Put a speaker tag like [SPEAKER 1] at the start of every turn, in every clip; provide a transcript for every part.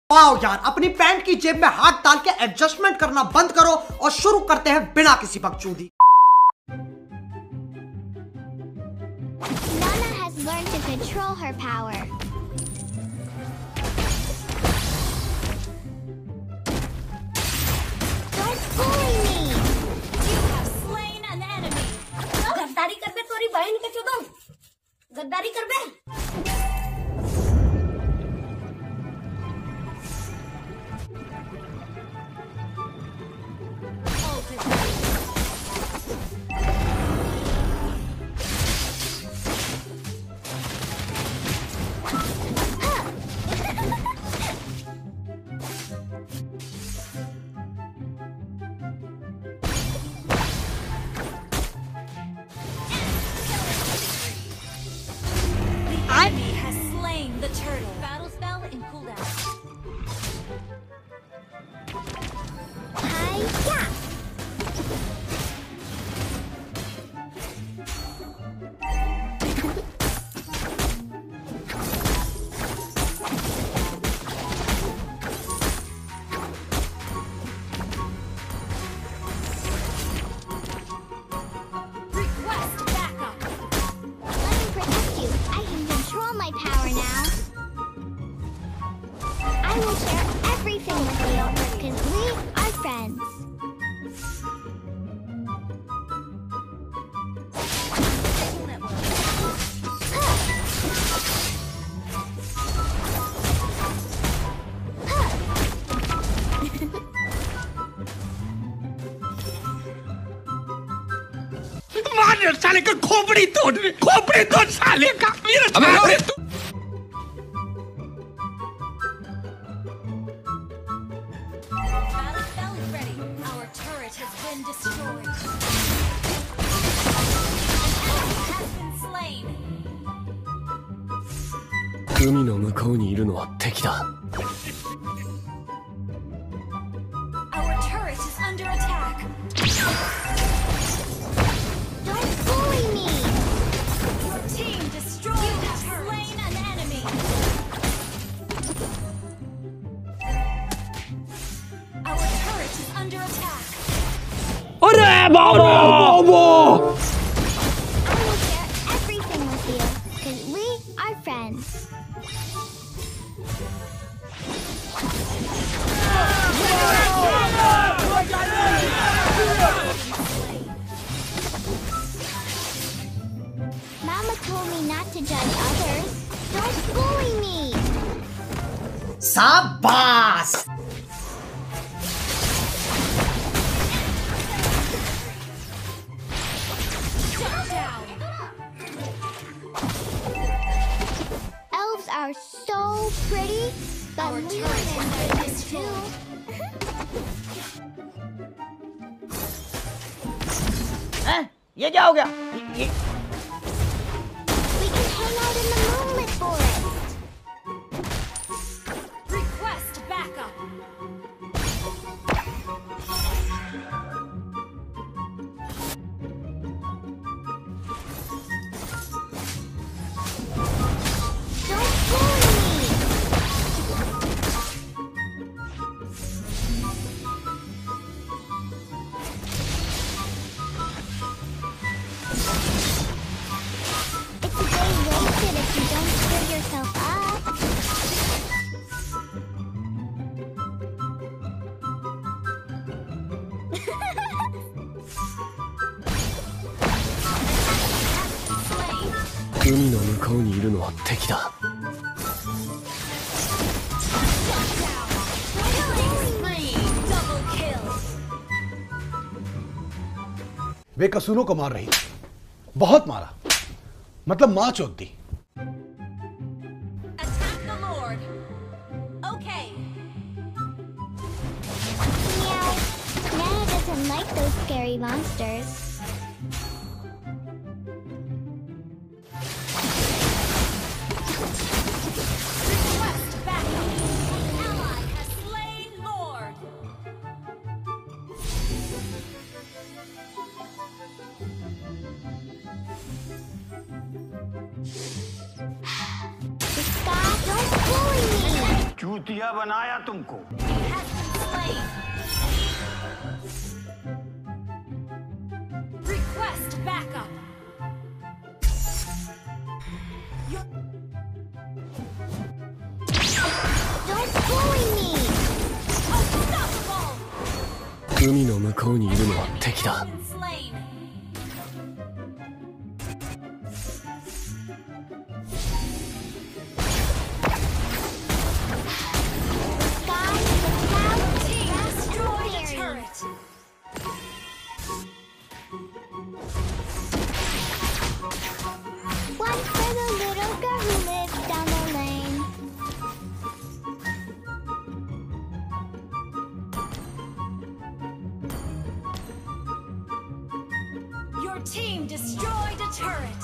[SPEAKER 1] Wow यार, अपनी pant की जेब में हाथ डाल के एडजस्टमेंट करना बंद करो और शुरू करते हैं बिना किसी बकचोदी।
[SPEAKER 2] Nana has learned to control her power. Don't bully me.
[SPEAKER 3] You have slain an enemy. गद्दारी कर बे तोरी बहन के चुदम। गद्दारी कर बे। Enemy has slain the turtle. Battle spell in cooldown.
[SPEAKER 2] Hi-ya!
[SPEAKER 3] Request backup.
[SPEAKER 2] Let me protect you. I can control my power now. I will share everything with you, because we are friends.
[SPEAKER 4] मार साले का खोपड़ी तोड़ साले का मेरा अबे तू
[SPEAKER 3] Battle spell is ready. Our turret has been destroyed. An enemy has been slain.
[SPEAKER 5] 海の向こうにいるのは敵だ。
[SPEAKER 3] Our turret is under attack.
[SPEAKER 2] Don't bully me!
[SPEAKER 3] Your team destroyed. You have slain an enemy. Our turret is under attack.
[SPEAKER 5] अरे बाबा!
[SPEAKER 2] I will share everything with you, because we are friends. Mama told me not to judge others. Don't bully me!
[SPEAKER 1] शाबाश।
[SPEAKER 3] Shut down.
[SPEAKER 2] Elves are so pretty, but
[SPEAKER 3] Our
[SPEAKER 2] we
[SPEAKER 3] turret has
[SPEAKER 2] are
[SPEAKER 3] been
[SPEAKER 2] pretty too.
[SPEAKER 1] ये क्या हो गया?
[SPEAKER 2] We can hang out in the moonlit forest.
[SPEAKER 3] Request backup.
[SPEAKER 2] Don't bully me! It's a day wasted if you don't cheer yourself up.
[SPEAKER 3] Slain.
[SPEAKER 5] 海の向こうにいるのは敵だ。
[SPEAKER 3] Double kill.
[SPEAKER 6] बेकसूरों को मार रही थी, बहुत मारा, मतलब माँ चोद दी।
[SPEAKER 3] Attack the Lord. Okay.
[SPEAKER 2] Meow. Nana doesn't like those scary monsters.
[SPEAKER 3] Request backup. Ally has slain Lord.
[SPEAKER 2] The sky, don't bully me!
[SPEAKER 4] चूतिया
[SPEAKER 7] घटिया बनाया तुमको।
[SPEAKER 3] Request backup.
[SPEAKER 2] Don't bully me!
[SPEAKER 3] Unstoppable.
[SPEAKER 5] 海の向こうにいるのは敵だ。
[SPEAKER 3] Slain. Destroy the turret.
[SPEAKER 2] One for the little girl who lives down the lane.
[SPEAKER 3] Your team destroyed a turret.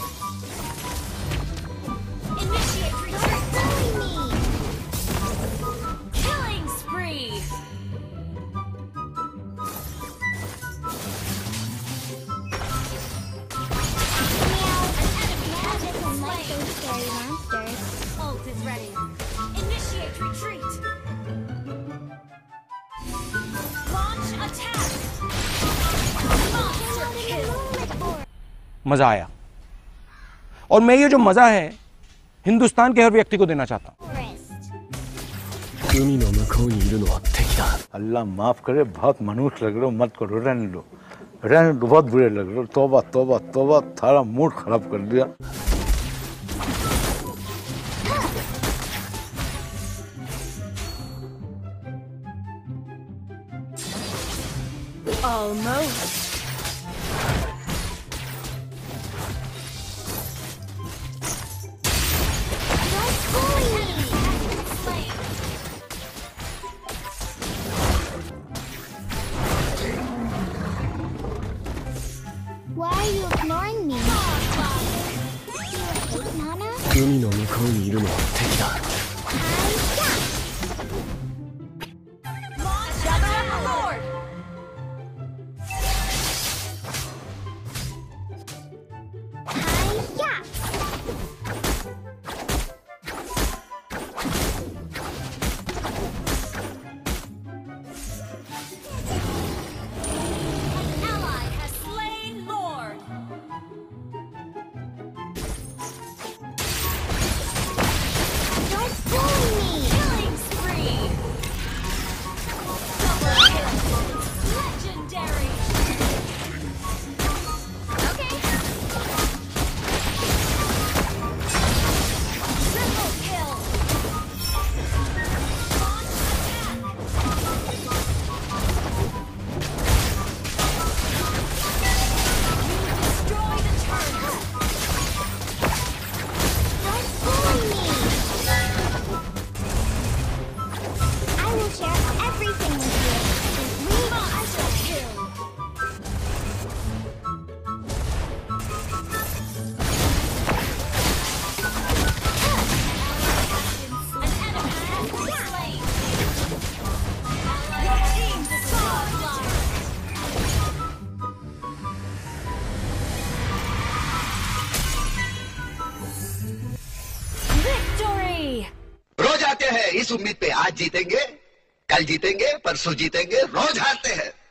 [SPEAKER 3] Initiate retreat.
[SPEAKER 2] Bully me!
[SPEAKER 3] Killing spree.
[SPEAKER 2] Meow doesn't like those scary monsters.
[SPEAKER 3] Ult is ready. Initiate retreat. Launch attack. Monster kill.
[SPEAKER 8] मजा आया और मैं ये जो मजा है हिंदुस्तान के हर व्यक्ति को देना चाहता हूँ।
[SPEAKER 2] Forest.
[SPEAKER 5] 海の向こうにいるのは敵だ。
[SPEAKER 7] अल्लाह माफ करे, बहुत मनुष्य लग रहे हो, मत करो, रहने दो, बहुत बुरे लग रहे हो। तौबा तौबा तौबा, थारा मूड खराब कर दिया।
[SPEAKER 3] Almost.
[SPEAKER 2] Don't bully me!
[SPEAKER 3] Slain.
[SPEAKER 2] Why are you ignoring me? Do you hate Nana?
[SPEAKER 5] 海の向こうにいるのは敵だ。
[SPEAKER 3] Launch attack. Lord.
[SPEAKER 2] Hi-ya!
[SPEAKER 3] Ally has slain Lord.
[SPEAKER 2] Don't bully me!
[SPEAKER 3] Killing spree. Double kill. Legendary.
[SPEAKER 2] Okay.
[SPEAKER 3] Triple kill. Launch attack. Destroy the turret.
[SPEAKER 2] Don't bully me! I will share everything with you. We
[SPEAKER 3] Monster kill. An enemy has been slain. Your team's godlike. Victory!
[SPEAKER 9] रोज आते हैं इस उम्मीद पे आज जीतेंगे, कल जीतेंगे, परसों जीतेंगे, रोज हारते हैं।